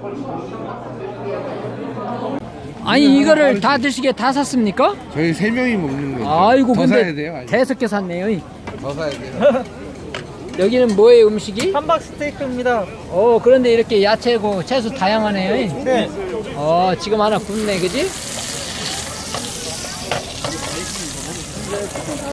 아니 이거를 다 드시게 다 샀습니까? 저희 3명이 먹는 거죠. 아이고 더 근데 사야 돼요? 아니. 대여섯 개 샀네요. 더 사야 돼요. 여기는 뭐예요 음식이? 함박 스테이크입니다. 그런데 이렇게 야채고 채소 다양하네요. 네. 지금 하나 굽네 그지?